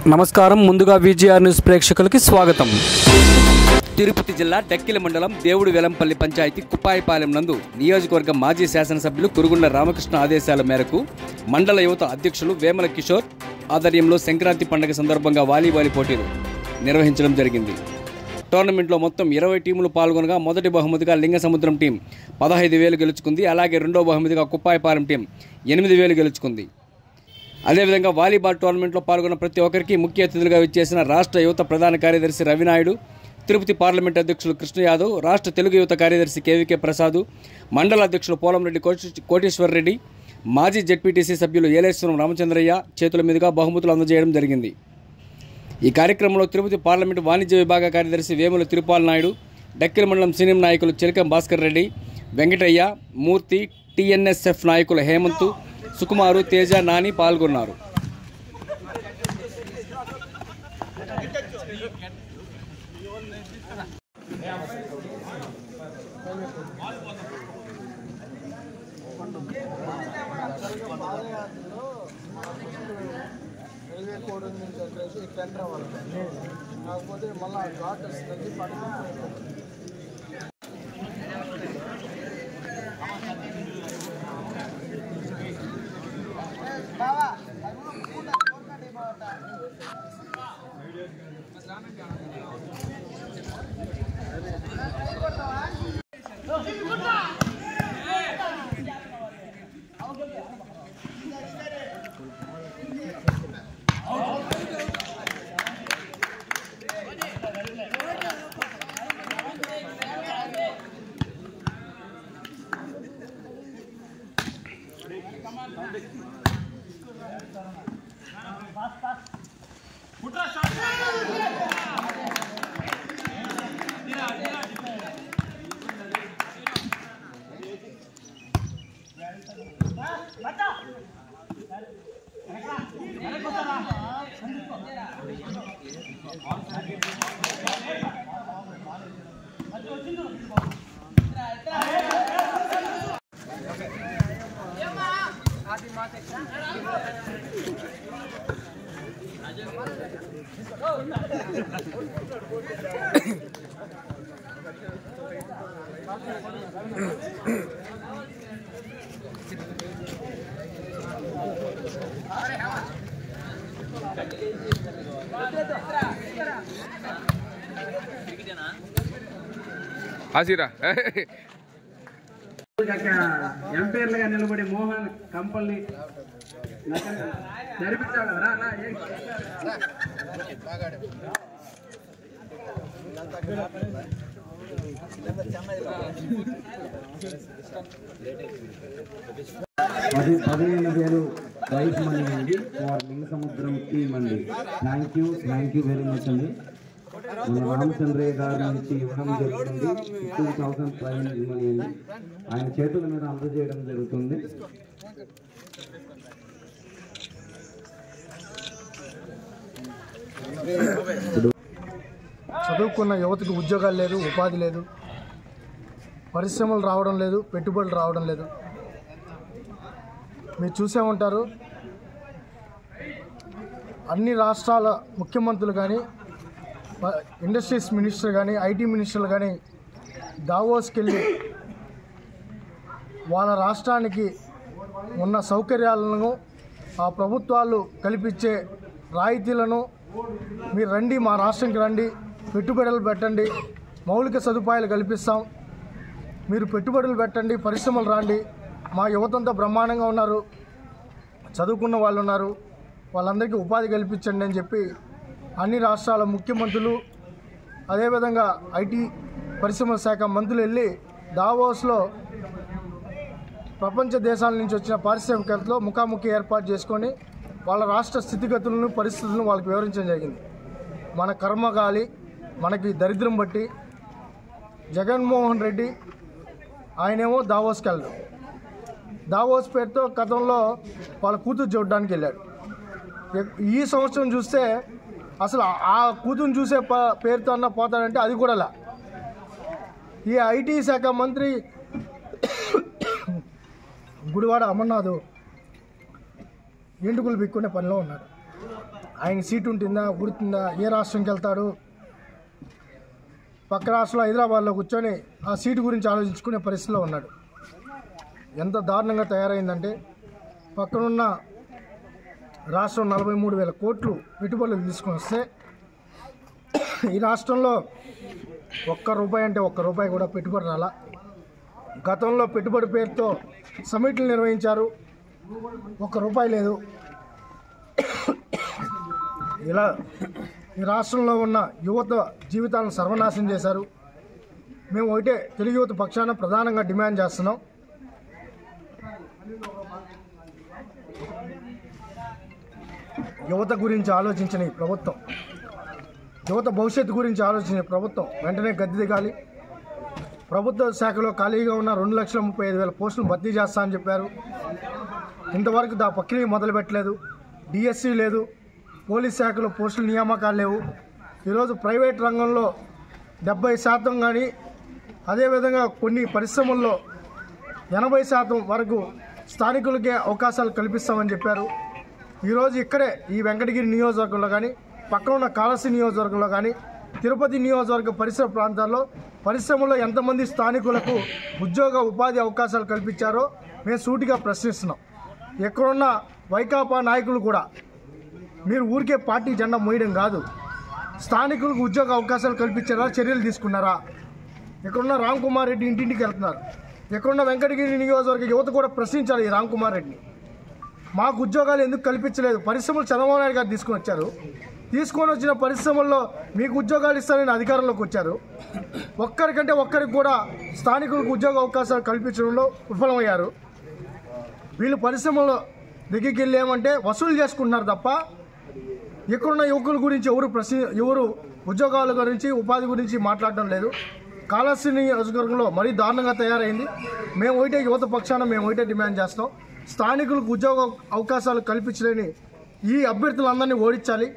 నమస్కారం. ముందుగా VGR news ప్రేక్షకులకి స్వాగతం. తిరుపతి జిల్లా డక్కిల మండలం దేవుడు వెలంపల్లి పంచాయతీ కుప్పాయిపాలెం నందు నియోజకవర్గ మాజీ శాసనసభ్యులు కురుగుండ్ల రామకృష్ణ ఆదేశాల మేరకు మండల యువత అధ్యక్షులు వేమల కిషోర్ ఆధ్వర్యంలో సంక్రాంతి పండుగ సందర్భంగా వాలీబాల్ పోటీలు నిర్వహించడం జరిగింది. టోర్నమెంట్లో మొత్తం 20 టీములు పాల్గొనగా మొదటి బహుమతిగా లింగసముద్రం టీం 15,000 గెలుచుకుంది. అలాగే రెండో బహుమతిగా కుప్పాయిపాలెం టీం 8,000 గెలుచుకుంది. అదేవిధంగా వాలీబాల్ టోర్నమెంట్లో పాల్గొన్న ప్రతి ఒక్కరికి ముఖ్య అతిథులుగా విచ్చేసిన రాష్ట్ర యువత ప్రధాన కార్యదర్శి రవినాయుడు, తిరుపతి పార్లమెంట్ అధ్యక్షులు కృష్ణ యాదవ్, రాష్ట్ర తెలుగు యువత కార్యదర్శి కేవీకే ప్రసాద్, మండల అధ్యక్షులు పోలంరెడ్డి కోటేశ్వర్ రెడ్డి, మాజీ జెడ్పీటీసీ సభ్యులు ఏలేశ్వరం రామచంద్రయ్య చేతుల మీదుగా బహుమతులు అందజేయడం జరిగింది. ఈ కార్యక్రమంలో తిరుపతి పార్లమెంటు వాణిజ్య విభాగ కార్యదర్శి వేముల తిరుపాల నాయుడు, డక్కిల మండలం సీనియం నాయకులు చిలకం భాస్కర్ రెడ్డి, వెంకటయ్య, మూర్తి, టీఎన్ఎస్ఎఫ్ నాయకులు హేమంత్, సుకుమారు, తేజ, నాని పాల్గొన్నారు. కాకపోతే మళ్ళీ ఘాట్ వస్తుంది ఎంపీర్లుగా నిలబడి మోహన్ కంపల్ని జరిపించావు కదరా. $15,000 ప్రైజ్ మనీ అండి ఫర్ లింగసముద్రం టీమ్ అండి. థ్యాంక్ యూ వెరీ మచ్ అండి. మన రామచంద్రయ్య గారి నుంచి ఇవ్వడం జరుగుతుంది. 2,000 ప్రైజ్ మనీ అండి ఆయన చేతుల మీద అందజేయడం జరుగుతుంది. చదువుకున్న యువతకు ఉద్యోగాలు లేదు, ఉపాధి లేదు, పరిశ్రమలు రావడం లేదు, పెట్టుబడులు రావడం లేదు. మీరు చూసే ఉంటారు, అన్ని రాష్ట్రాల ముఖ్యమంత్రులు కానీ, ఇండస్ట్రీస్ మినిస్టర్ కానీ, ఐటీ మినిస్టర్లు కానీ దావోస్కి వెళ్ళి వాళ్ళ రాష్ట్రానికి ఉన్న సౌకర్యాలను, ఆ ప్రభుత్వాలు కల్పించే రాయితీలను మీరు రండి, మా రాష్ట్రానికి రండి, పెట్టుబడులు పెట్టండి, మౌలిక సదుపాయాలు కల్పిస్తాం, మీరు పెట్టుబడులు పెట్టండి, పరిశ్రమలు రండి, మా యువతంతా బ్రహ్మాండంగా ఉన్నారు, చదువుకున్న వాళ్ళు ఉన్నారు, వాళ్ళందరికీ ఉపాధి కల్పించండి అని చెప్పి అన్ని రాష్ట్రాల ముఖ్యమంత్రులు, అదేవిధంగా ఐటీ పరిశ్రమల శాఖ మంత్రులు వెళ్ళి దావోస్లో ప్రపంచ దేశాల నుంచి వచ్చిన పారిశ్రామికవేత్తలతో ముఖాముఖి ఏర్పాటు చేసుకొని వాళ్ళ రాష్ట్ర స్థితిగతులను, పరిస్థితులను వాళ్ళకి వివరించడం జరిగింది. మన కర్మగాలి, మనకి దరిద్రం బట్టి జగన్మోహన్ రెడ్డి ఆయనేమో దావోస్కి వెళ్ళాడు. దావోస్ పేరుతో గతంలో వాళ్ళ కూతురు చూడడానికి వెళ్ళాడు. ఈ సంవత్సరం చూస్తే అసలు ఆ కూతురుని చూసే పేరుతో అన్న పోతాడంటే అది కూడా లే. ఈ ఐటీ శాఖ మంత్రి గుడివాడ అమర్నాథ్ ఎంటుకులు బిక్కునే పనిలో ఉన్నాడు. ఆయన సీటు ఉంటుందా గుర్తుందా, ఏ రాష్ట్రంకి వెళ్తాడు, పక్క రాష్ట్రంలో హైదరాబాద్లో కూర్చొని ఆ సీటు గురించి ఆలోచించుకునే పరిస్థితిలో ఉన్నాడు. ఎంత దారుణంగా తయారైందంటే పక్కనున్న రాష్ట్రం 43,000 కోట్లు పెట్టుబడులు తీసుకొని వస్తే ఈ రాష్ట్రంలో ₹1 అంటే ₹1 కూడా పెట్టుబడి రాలా. గతంలో పెట్టుబడి పేరుతో సమిట్లు నిర్వహించారు, ₹1 లేదు. ఇలా ఈ రాష్ట్రంలో ఉన్న యువత జీవితాలను సర్వనాశనం చేశారు. మేము ఒకటే తెలుగు యువత పక్షాన ప్రధానంగా డిమాండ్ చేస్తున్నాం, యువత గురించి ఆలోచించిన ఈ ప్రభుత్వం, యువత భవిష్యత్తు గురించి ఆలోచించిన ప్రభుత్వం వెంటనే గద్దె దిగాలి. ప్రభుత్వ శాఖలో ఖాళీగా ఉన్న 2,35,000 పోస్టులు భర్తీ చేస్తా అని చెప్పారు. ఇంతవరకు దా ప్రక్రియ మొదలుపెట్టలేదు. డిఎస్సి లేదు, పోలీస్ శాఖలో పోస్టుల నియామకాలు లేవు. ఈరోజు ప్రైవేట్ రంగంలో 70% కానీ అదేవిధంగా కొన్ని పరిశ్రమల్లో 80% వరకు స్థానికులకే అవకాశాలు కల్పిస్తామని చెప్పారు. ఈరోజు ఇక్కడే ఈ వెంకటగిరి నియోజకవర్గంలో కానీ పక్కన ఉన్న కాళహస్తి నియోజకవర్గంలో కానీ తిరుపతి నియోజకవర్గ పరిసర ప్రాంతాల్లో పరిశ్రమల్లో ఎంతమంది స్థానికులకు ఉద్యోగ ఉపాధి అవకాశాలు కల్పించారో మేము సూటిగా ప్రశ్నిస్తున్నాం. ఎక్కడున్న వైకాపా నాయకులు కూడా మీరు ఊరికే పార్టీ జెండా మోయడం కాదు, స్థానికులకు ఉద్యోగ అవకాశాలు కల్పించారా, చర్యలు తీసుకున్నారా? ఎక్కడున్న రామ్ కుమార్ రెడ్డి ఇంటింటికి వెళ్తున్నారు. ఎక్కడున్న వెంకటగిరి నియోజకవర్గ యువత కూడా ప్రశ్నించాలి ఈ రామ్ కుమార్ రెడ్డిని. మాకు ఉద్యోగాలు ఎందుకు కల్పించలేదు? పరిశ్రమలు చంద్రబాబు నాయుడు గారు తీసుకొని వచ్చారు. తీసుకొని వచ్చిన పరిశ్రమల్లో మీకు ఉద్యోగాలు ఇస్తారని అధికారంలోకి వచ్చారు. ఒక్కరికంటే ఒక్కరికి కూడా స్థానికులకు ఉద్యోగ అవకాశాలు కల్పించడంలో విఫలమయ్యారు. వీళ్ళు పరిశ్రమల్లో దగ్గరికి వెళ్ళి ఏమంటే వసూలు చేసుకుంటున్నారు తప్ప ఇక్కడున్న యువకుల గురించి ఎవరు ఉద్యోగాల గురించి ఉపాధి గురించి మాట్లాడడం లేదు. కాళహస్తి నియోజకవర్గంలో మరీ దారుణంగా తయారైంది. మేము ఒకటే యువత పక్షాన మేము ఒకటే డిమాండ్ చేస్తాం, స్థానికులకు ఉద్యోగ అవకాశాలు కల్పించలేని ఈ అభ్యర్థులందరినీ ఓడించాలి.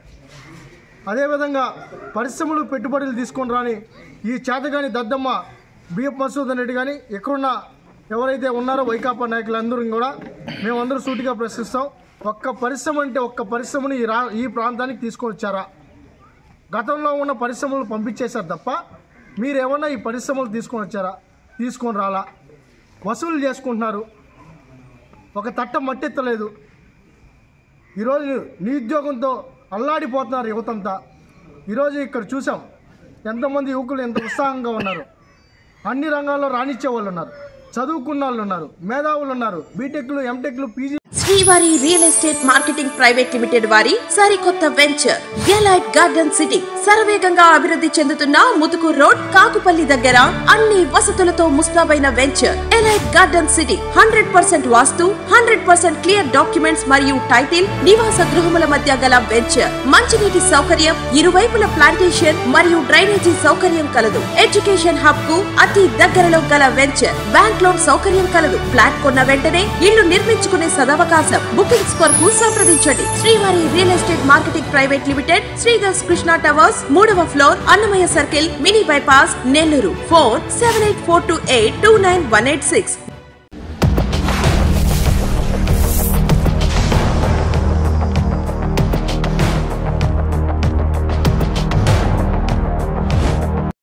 అదేవిధంగా పరిశ్రమలు పెట్టుబడులు తీసుకొని రాని ఈ చేతగాని దద్దమ్మ బిఎఫ్ మసూదన్ రెడ్డి కానీ ఎక్కడున్న ఎవరైతే ఉన్నారో వైకాపా నాయకులందరూ కూడా మేమందరూ సూటిగా ప్రశ్నిస్తాం. ఒక్క పరిశ్రమ అంటే ఒక్క పరిశ్రమని ఈ ప్రాంతానికి తీసుకొని వచ్చారా? గతంలో ఉన్న పరిశ్రమలు పంపించేశారు తప్ప మీరేమన్నా ఈ పరిశ్రమలు తీసుకొని వచ్చారా? తీసుకొని రాలా. వసూలు చేసుకుంటున్నారు, ఒక తట్ట మట్టెత్తలేదు. ఈరోజు నిరుద్యోగంతో అల్లాడిపోతున్నారు యువతంతా. ఈరోజు ఇక్కడ చూసాం ఎంతమంది యువకులు ఎంత ఉత్సాహంగా ఉన్నారు. అన్ని రంగాల్లో రాణించే వాళ్ళు ఉన్నారు, చదువుకున్న వాళ్ళు ఉన్నారు, మేధావులు ఉన్నారు, బీటెక్లు, ఎంటెక్లు, PG. Srivari real estate marketing private limited వారి సరికొత్త వెంచర్ ఎలైట్ గార్డెన్ సిటీ శరవేగంగా అభివృద్ధి చెందుతున్న ముతుకూరు రోడ్ కాకుపల్లి దగ్గర అన్ని వసతులతో ముస్తాబైన venture elite garden city 100% vastu 100% clear documents మరియు టైటిల్ నివాస గృహముల మధ్య గల వెంచర్. మంచినీటి సౌకర్యం, ఇరువైపుల ప్లాంటేషన్ మరియు డ్రైనేజీ సౌకర్యం కలదు. ఎడ్యుకేషన్ హబ్ కు అతి దగ్గరలో గల వెంచర్. బ్యాంక్ లోన్ సౌకర్యం కలదు. ఫ్లాట్ కొన్న వెంటనే ఇల్లు నిర్మించుకునే సదవకాశం. బుకింగ్స్ కొరకు సంప్రదించండి. Srivari real estate marketing private limited, Sridhar's Krishna towers, 3వ floor, Annamayya circle, mini bypass, Nellore. Phone 7842829186.